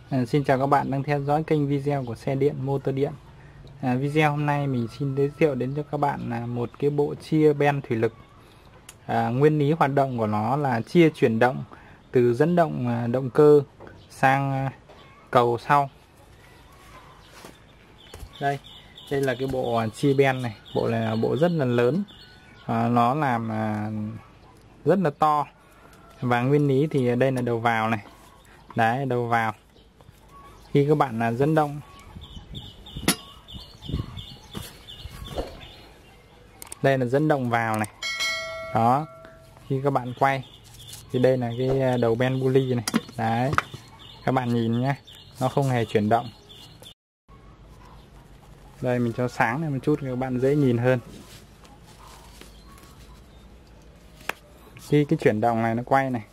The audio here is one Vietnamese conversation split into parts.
Xin chào các bạn đang theo dõi kênh video của xe điện motor điện. Video hôm nay mình xin giới thiệu đến cho các bạn một cái bộ chia ben thủy lực. Nguyên lý hoạt động của nó là chia chuyển động từ dẫn động động cơ sang cầu sau. Đây là cái bộ chia ben này. Bộ này là bộ rất là lớn, nó làm rất là to. Và nguyên lý thì đây là đầu vào này. Đấy, đầu vào. Khi các bạn dẫn động, đây là dẫn động vào này. Đó, khi các bạn quay thì đây là cái đầu ben pulley này. Đấy, các bạn nhìn nhé, nó không hề chuyển động. Đây mình cho sáng này một chút để các bạn dễ nhìn hơn. Khi cái chuyển động này nó quay này,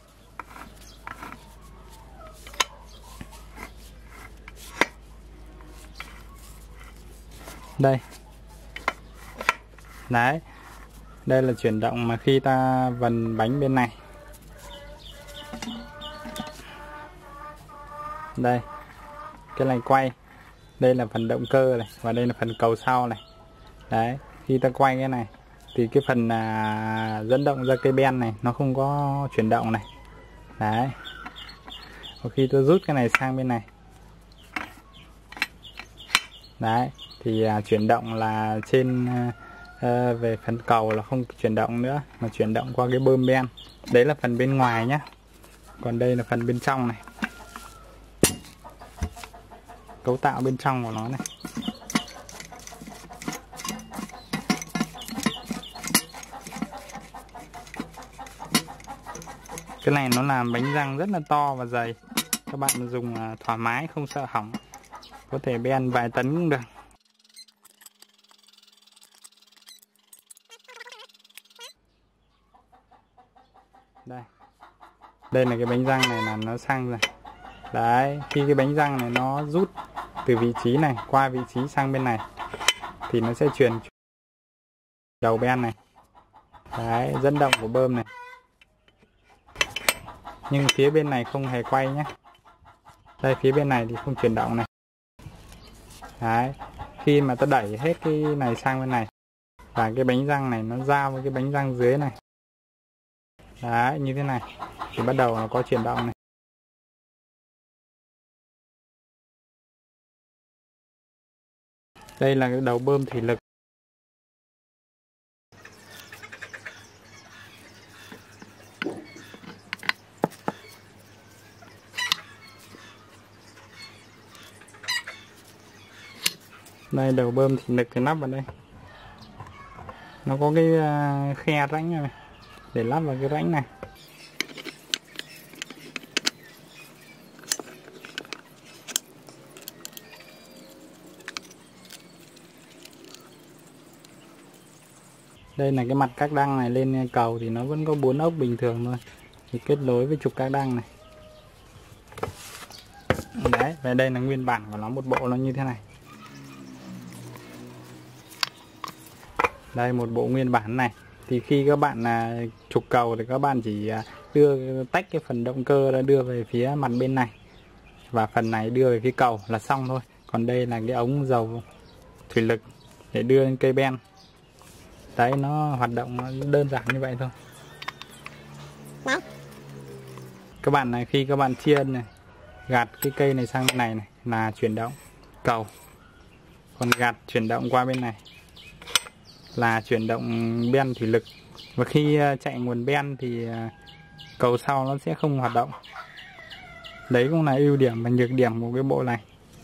đây đấy, đây là chuyển động mà khi ta vần bánh bên này. Đây, cái này quay, đây là phần động cơ này, và đây là phần cầu sau này. Đấy, khi ta quay cái này thì cái phần dẫn động ra cây ben này nó không có chuyển động này. Đấy, và khi tôi rút cái này sang bên này, đấy thì chuyển động là trên về phần cầu là không chuyển động nữa, mà chuyển động qua cái bơm ben. Đấy là phần bên ngoài nhé. Còn đây là phần bên trong này, cấu tạo bên trong của nó này. Cái này nó làm bánh răng rất là to và dày, các bạn dùng thoải mái không sợ hỏng, có thể ben vài tấn cũng được. Đây là cái bánh răng này là nó sang rồi. Đấy, khi cái bánh răng này nó rút từ vị trí này qua vị trí sang bên này thì nó sẽ chuyển đầu ben này. Đấy, dẫn động của bơm này. Nhưng phía bên này không hề quay nhé. Đây, phía bên này thì không chuyển động này. Đấy, khi mà ta đẩy hết cái này sang bên này và cái bánh răng này nó giao với cái bánh răng dưới này. Đấy, như thế này thì bắt đầu nó có chuyển động này. Đây là cái đầu bơm thủy lực. Đây đầu bơm thủy lực thì lắp vào đây. Nó có cái khe rãnh này để lắp vào cái rãnh này. Đây là cái mặt các đăng này lên cầu thì nó vẫn có 4 ốc bình thường thôi, thì kết nối với trục các đăng này. Đấy, và đây là nguyên bản của nó, một bộ nó như thế này. Đây, một bộ nguyên bản này. Thì khi các bạn trục cầu thì các bạn chỉ đưa tách cái phần động cơ ra, đưa về phía mặt bên này, và phần này đưa về phía cầu là xong thôi. Còn đây là cái ống dầu thủy lực để đưa lên cây ben. Đấy, nó hoạt động nó đơn giản như vậy thôi. Đó. Các bạn này, khi các bạn chia này, gạt cái cây này sang bên này này là chuyển động cầu. Còn gạt chuyển động qua bên này là chuyển động ben thủy lực. Và khi chạy nguồn ben thì cầu sau nó sẽ không hoạt động. Đấy cũng là ưu điểm và nhược điểm của cái bộ này.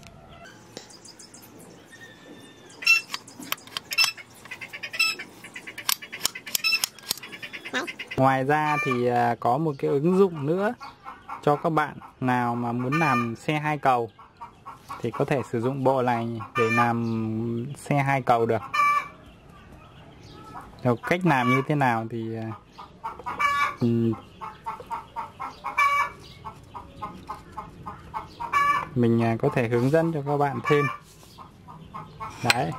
Ngoài ra thì có một cái ứng dụng nữa cho các bạn nào mà muốn làm xe hai cầu thì có thể sử dụng bộ này để làm xe hai cầu được. Rồi cách làm như thế nào thì mình có thể hướng dẫn cho các bạn thêm. Đấy.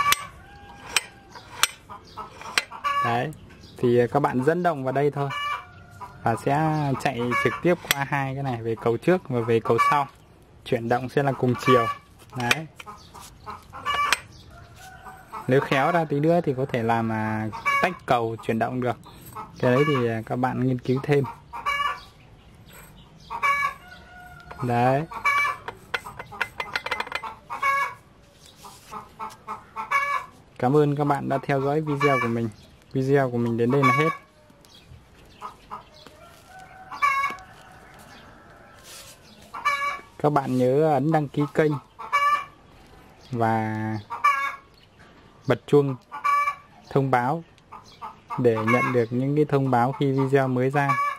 Đấy, thì các bạn dẫn động vào đây thôi và sẽ chạy trực tiếp qua hai cái này, về cầu trước và về cầu sau. chuyển động sẽ là cùng chiều. Đấy. Nếu khéo ra tí nữa thì có thể làm tách cầu chuyển động được. Cái đấy thì các bạn nghiên cứu thêm. Đấy. Cảm ơn các bạn đã theo dõi video của mình. Video của mình đến đây là hết. Các bạn nhớ ấn đăng ký kênh và bật chuông thông báo để nhận được những cái thông báo khi video mới ra.